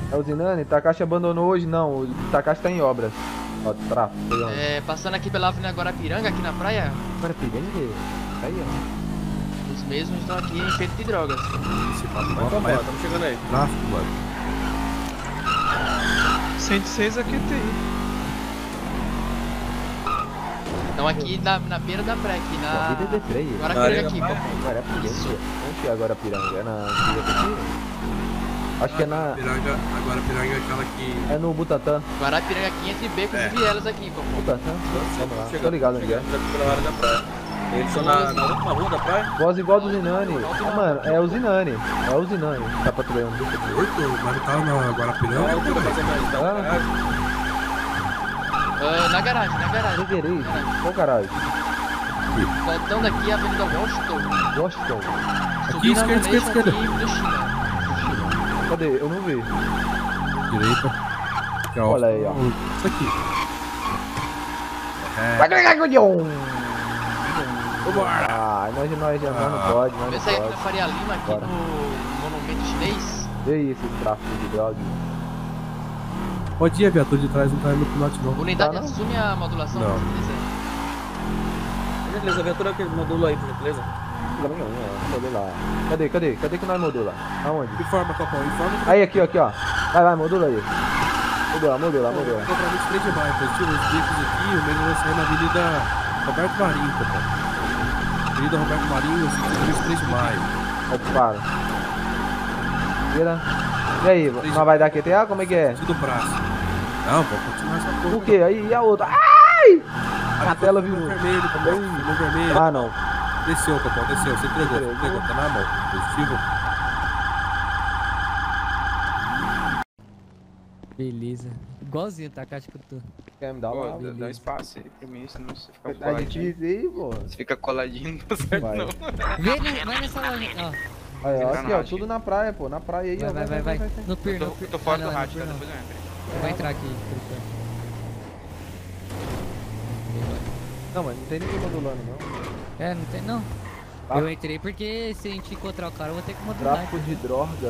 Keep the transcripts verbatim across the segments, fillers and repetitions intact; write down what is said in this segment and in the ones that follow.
É o Zinani? Takashi abandonou hoje? Não, o Takashi tá em obras. Ó, tráfico. É, passando aqui pela Avenida Guarapiranga, aqui na praia. Guarapiranga? Aí, ó. Os mesmos estão aqui em feito de drogas. Esse papo vai acabar, estamos chegando aí. Tráfico, mano. cento e seis aqui tem. Estão aqui na, na beira da praia, aqui na... Guarapiranga Guarapiranga aqui, pô. Guarapiranga? Onde é Guarapiranga? É na... Acho que é na... Piranga, agora Piranga é aquela que... É no Butantan. Guarapiranga aqui entre Becos É. e Vielas aqui, pô. Butantan? Vamos lá. Tô Chegando, ligado onde é. chegando pela área da praia. Eles são na, na última rua da praia? Voz igual do Zinani. Ah, mano, é o Zinani. É o Zinani que tá patrulhando. Oito, mas não tava na Guarapiranga? Não, tudo mais ou menos. Tá na garagem. Ah, na garagem, na garagem. Reverei. Qual caralho? Voltando aqui a Avenida Washington. Washington. Aqui, esquerda, esquerda, esquerda. Aqui do China. Cadê? Eu não vi. Direita. Aqui, ó. Olha aí, ó. Isso aqui. É. Vai carregar o Dion! Vambora! Ah, nós, nós, nós não pode, nós Vê não se aqui na pode. Faria Lima, aqui Bora. no Monumento Chinês. Vê esse tráfico de drogas. Pode ir, a viatura de trás não tá indo pro norte, não. Unidade, Tá, não? assume a modulação, Não. se quiser. Beleza, a viatura que modula aí, por gentileza. Modular. Cadê, cadê? Cadê que nós modula? Aonde? Informa, Copão, informa. Aí, aqui, ó, aqui, ó. Vai, vai, modula aí. Modula, modula, modula. Comprar vinte e três de maio, positivo, os bicos aqui, o meio vai sair na Avenida Roberto Marinho, Copão. Avenida Roberto Marinho, vinte e três de maio. Aí, dispara. Vira. E aí, nós vai dar Q T A? Como é que é? Do braço. Não, vou continuar essa porra. O que? Aí, e a outra? Ai! A tela virou virou. vermelho, Copão. Virou vermelho. Ah, não. Desceu, Copão, desceu. Você entregou, você entregou, tá na mão. Positivo. Beleza. Igualzinho, tá? Acho que eu tô. Quer me dar Pô, uma? dá, dá um espaço aí pra mim, senão você fica Tá coladinho. difícil aí, pô. Você fica coladinho, não dá certo Vai. não. Vem, ne- vai nessa loja. Ó. Aí, ó, Tá aqui, na ó, rádio. tudo na praia, pô. Na praia aí, Vai, ó. vai, vai, vai. No pier, Eu no tô, pier. tô fora Ah, do não, rádio, no tá? pier Depois eu entro. não. Eu vou entrar aqui. por enquanto. Não, mas não tem ninguém modulando, não. É, não tem não. Tá. Eu entrei porque se a gente encontrar o cara, eu vou ter que modular. Tráfico de drogas.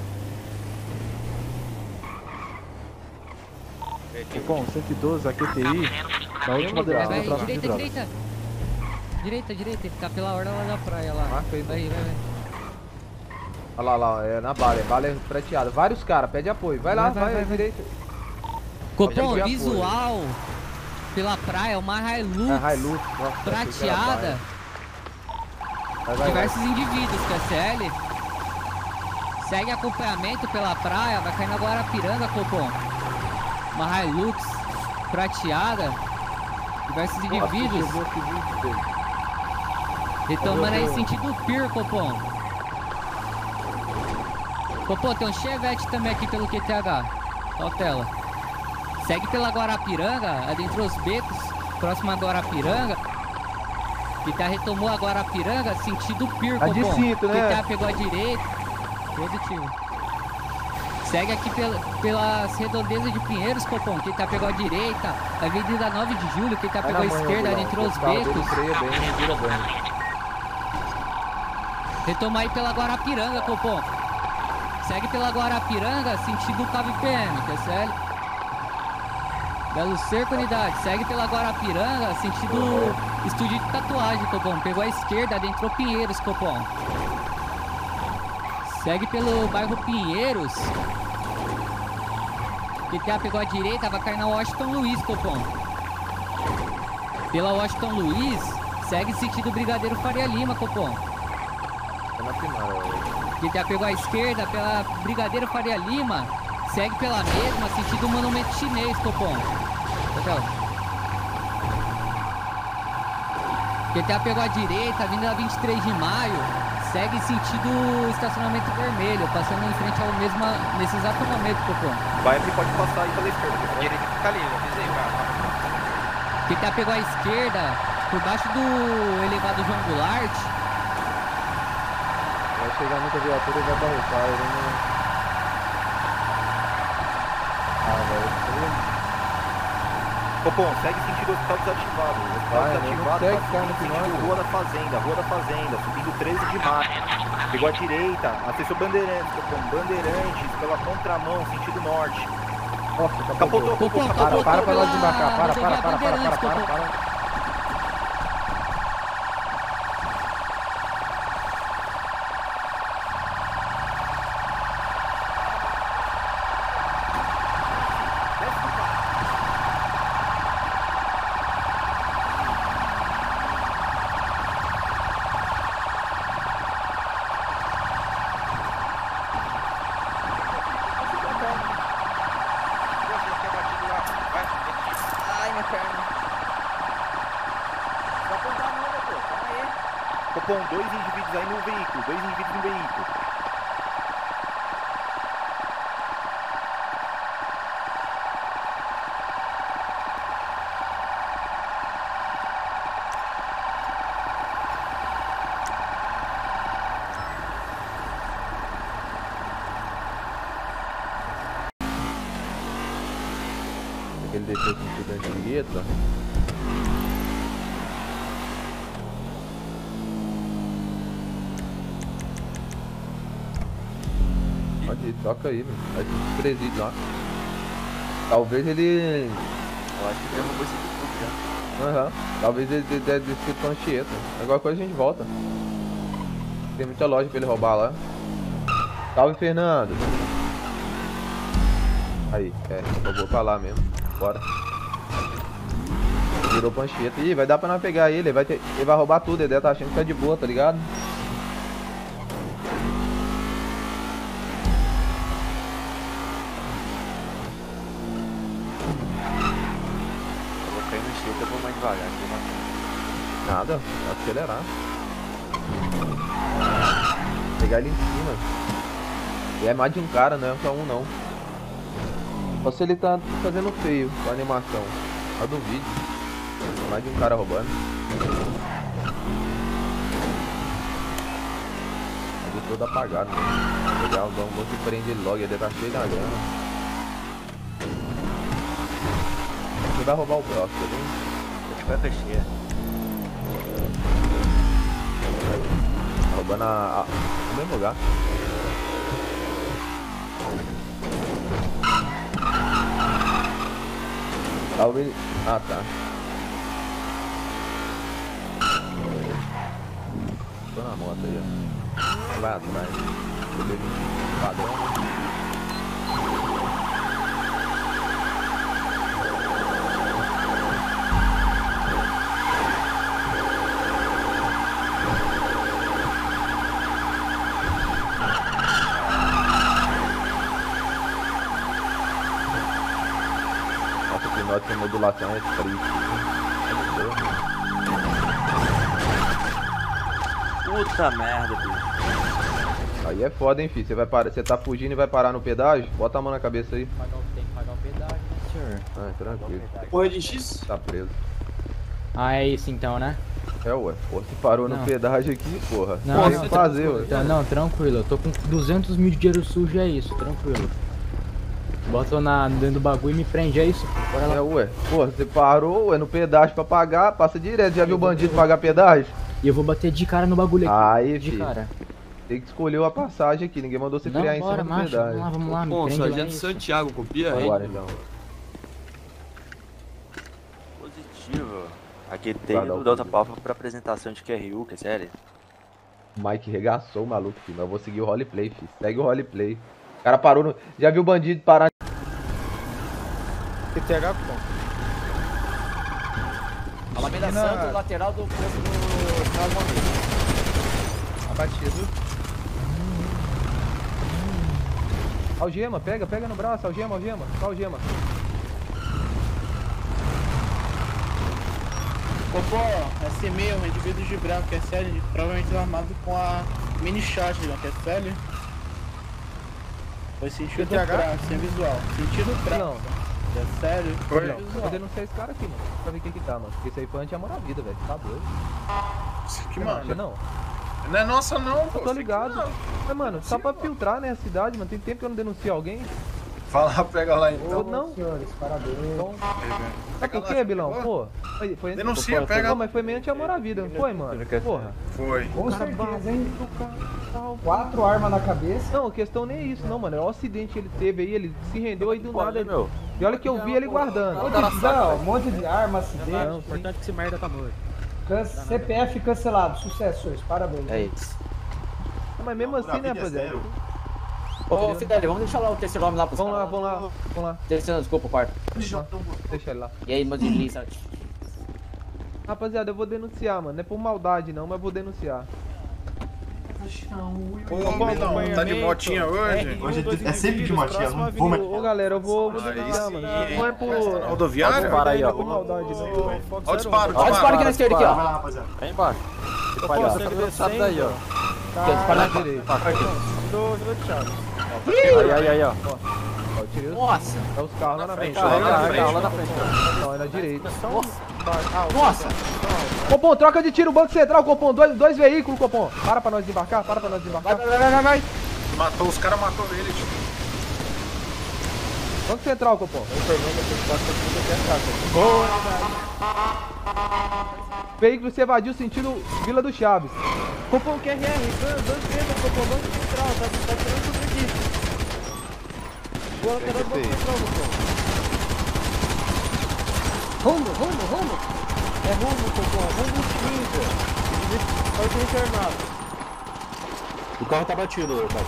Bom, cento e doze, a Q T I. Na última Vai, delegação vai, do tráfico de direita, drogas. direita. Direita, direita. Tem que ficar pela orla lá da praia lá. Marca aí. Vai, vai, vai. Olha lá, olha lá, é na bala, é bala prateada. Vários caras, pede apoio. Vai lá, Vai, vai, vai, vai. direita. Copom, apoio. visual pela praia, uma Hilux, É Hilux, nossa, prateada, vai, vai, vai. diversos indivíduos, Q S L. Segue acompanhamento pela praia, vai cair na Guarapiranga, Copom. Uma Hilux prateada, diversos indivíduos. Nossa, chegou aqui, viu, filho? Retomando aí Meu Deus. sentido Pier, Copom. Copom, tem um Chevette também aqui pelo Q T H. Cautela. Segue pela Guarapiranga, adentrou os becos, próximo a Guarapiranga. Q T A retomou a Guarapiranga, sentido Pier, Tá de Copom. cinto, né? Q T A pegou a direita. Positivo. Segue aqui pela, pelas redondezas de Pinheiros, Copom. Q T A pegou a direita. Avenida nove de julho, Q T A Vai pegou a na manhã, esquerda, Vilão. adentrou os O carro dele becos. freia bem, vira bem. Retoma aí pela Guarapiranga, Copom. Segue pela Guarapiranga, sentido Cabo I P M, Q S L. Belo Cerco, unidade. Segue pela Guarapiranga, sentido estúdio de tatuagem, Copom. Pegou a esquerda, adentrou Pinheiros, Copom. Segue pelo bairro Pinheiros. Q T A pegou a direita, vai cair na Washington Luiz, Copom. Pela Washington Luiz, segue sentido Brigadeiro Faria Lima, Copom. Tá na primária. Q T A pegou a esquerda pela Brigadeiro Faria Lima, segue pela mesma, sentido Monumento Chinês, Copom. Hotel. Q T A pegou a direita, Avenida vinte e três de maio, segue sentido estacionamento vermelho, passando em frente ao mesmo, nesse exato momento, Copom. Vai que pode passar aí pela esquerda. A direita fica ali, eu avisei, cara. Q T A pegou a esquerda, por baixo do elevado João Goulart, Vai chegar muita viatura e vai barrocar, ele não... Ah, velho, Copom, segue sentido hospital desativado. O hospital Vai, desativado não segue, tá cara, no subindo final, sentido pô. Rua da Fazenda, Rua da Fazenda, subindo treze de maio. Pegou a direita, acessou Bandeirantes, Copom. Bandeirantes, pela contramão, sentido norte. Nossa, Capotou, capotou. Copom, Para, capotou. para pra nós pela desembarcar. Para, rodovia para, para, para, para, Bandeirantes, para, Copom. para. Ai, minha perna. Vai apontar a mão, pô. Calma aí. Copom, dois indivíduos aí no veículo. Dois indivíduos no veículo. Ele deixou com tudo na direita. Pode ir, toca aí, mano. Vai pro presídio lá. Talvez ele. Eu acho que derrubou esse aqui tudo já. Aham. Talvez ele ele deve descer com Anchieta. Agora coisa a gente volta. Tem muita loja pra ele roubar lá. Salve, Fernando. Aí, é, eu vou pra lá mesmo. Bora. Virou pancheta. Ih, vai dar pra nós pegar ele. Ele vai, ter, ele vai roubar tudo. Ele deve tá achando que tá de boa, tá ligado? Eu vou cair no enxerto, eu vou mais devagar. Aqui, né? Nada, vai acelerar. Pegar ele em cima. E é mais de um cara, não é só um não. Só se ele tá fazendo feio com a animação. Só do vídeo. Mais de um cara roubando. Mas todo apagado mesmo. Legal, vamos ver se prende ele logo. Ele deve estar cheio da grana. Você vai roubar o próximo, viu? Acho que vai fechar. Tá roubando a, a, no mesmo lugar. Talvez. Ah, tá. Tô na moto aí, ó. Vai atrás. Padrão. Nossa, que nota de modulação é triste. Puta merda, bicho. Aí é foda, hein, filho. Você vai parar, você tá fugindo e vai parar no pedágio? Bota a mão na cabeça aí. Tem que pagar o pedágio, né, senhor? Ah, tranquilo. Porra de X? Tá preso. Ah, é isso então, né? É, ué. Pô, você parou no Não. pedágio aqui, porra. Não, Tem não, que fazer, ué. Tá, não, tranquilo. Eu tô com duzentos mil de dinheiro sujo, é isso, tranquilo. Bota na, dentro do bagulho e me prende, é isso? Bora lá. É, ué. Porra, você parou, ué, no pedágio pra pagar, passa direto. Já viu o bandido pagar pedágio? E eu vou bater de cara no bagulho aqui. Aí, de filho. cara. Tem que escolher a passagem aqui. Ninguém mandou você Não, criar em bora, cima do macho, vamos lá, pedágio. vamos lá, me Bom, prende lá, Sargento isso. Santiago, copia aí. Bora, então. Positivo. Aqui tem Vai dar o do Delta positivo. Palfa pra apresentação de Q R U, que é sério. O Mike regaçou o maluco, filho. Mas eu vou seguir o roleplay, filho. Segue o roleplay. O cara parou no... Já viu o bandido parar... Q T H, pô. Alameda Santos, lateral do posto do Carlos Monteiro. Abatido. Algema, pega, pega no braço. Algema, algema. Só algema. Popó, S M, um indivíduo de branco, que é sério, provavelmente armado com a mini shotgun, que é sério. Foi sentido Q T H? branco, sem visual. Sentido branco. Não. É sério? Oi. sem Não, vou visual. denunciar esse cara aqui, mano. Pra ver o que que tá, mano. Porque isso aí foi anti-amor à vida, velho. Tá doido. Isso aqui, Você não acha, mano. não? Não é nossa, não, pô. Eu tô ligado. Mas, mano, só pra filtrar, né, a cidade, mano. Tem tempo que eu não denuncio alguém. Fala, pega lá então. Ou não. Senhores, parabéns. Sabe por quê, Bilão? Pô, foi, foi Denuncia, pô, pega. Não, mas foi meio anti-amor à vida, não foi, mano? Porra. Foi. Com Cara, certeza, hein? Tal. Quatro armas na cabeça. Não, a questão nem é isso, não, mano. É o acidente que ele teve aí, ele se rendeu aí do nada. Ele... E olha que eu vi ele guardando. Não, um monte de arma, acidente. Não, sim. Importante que esse merda tá morto. Can- C P F cancelado. Sucesso, senhores. Parabéns. É isso. Mas mesmo assim, né, rapaziada? Ô, Fidel, vamos deixar lá o terceiro homem lá pros Vamos lá, caras. vamos lá, vamos lá. Terceiro, desculpa, o quarto. Deixa ele lá. E aí, meus desliza. Rapaziada, eu vou denunciar, mano. Não é por maldade, não, mas eu vou denunciar. Ô, Milão, tá de motinha hoje? Hoje é sempre de motinha, não vou mais. Ô, galera, eu vou, vou Aí denunciar, sim, mano. hein? Não é por... Rodoviária? Para aí, Não ó. é por maldade, não. Olha o disparo, Olha o disparo aqui na esquerda, aqui, Vai ó. lá, rapaziada. Aí embaixo. Sabe daí, ó. Aqui, ó, disparo na direita. Aí, aí, aí, ó. Ó, eu tirei os... Nossa. É os carros lá na frente. Lá na frente. Lá na frente, ó. Não, é na direita. Nossa. Copom, troca de tiro, banco central, Copom. Dois, dois veículos, Copom. Para pra nós desembarcar, para pra nós desembarcar. Vai, vai, vai, vai, vai. Matou, os caras matou ele, tio. Banco central, Copom. Veículo se evadiu sentido Vila do Chaves. Copom Q R R, dois três, Copom, banco central, tá, tá tirando tudo aqui. Boa, lateral do banco central, Copom. Rumo, rumo, rumo. É rumo, Copom, rumo cinco. Pode ser internado. O carro tá batido, cara.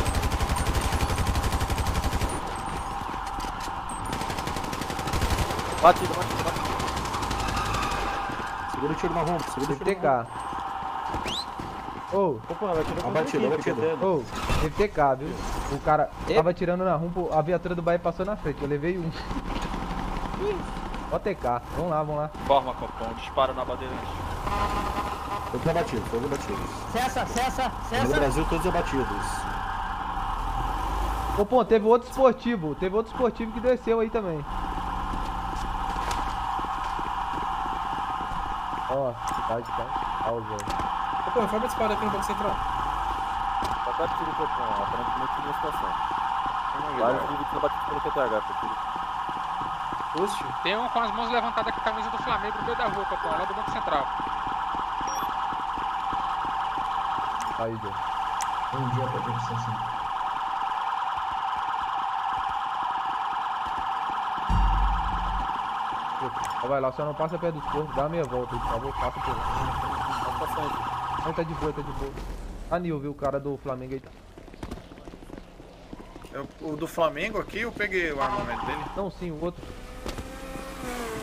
Batido, batido, batido. Segura o tiro na rompa, segura o tiro T K. Ô, Abatido, abatido. ô, teve T K, viu? O cara tava tirando na rumpo, a viatura do Bahia passou na frente, eu levei um. Ó T K, vamos lá, vamos lá. Forma, Copom, disparo na bandeirante. Todos abatidos, todos abatidos. Cessa, cessa, No cessa. Brasil, todos abatidos. Ô, pô, teve outro esportivo, teve outro esportivo que desceu aí também. Ó, tá de tá, pausa. Copom, informa esse aqui no banco central. Qualquer tiro que eu ponho, aparentemente tem uma situação. Vários indivíduos são batidos pelo P T H, por tiro. Tem um com as mãos levantadas com a camisa do Flamengo no meio da rua, Copom, lá do Banco Central. Aí, Joe. Bom dia pra administração. Ó, vai lá, só não passa perto dos corpos, dá a meia volta, por favor, passa por lá. Não, tá de boa, tá de boa. A Nil, viu, o cara do Flamengo aí. Eu- o do Flamengo aqui, eu peguei o armamento dele. Não, sim, o outro.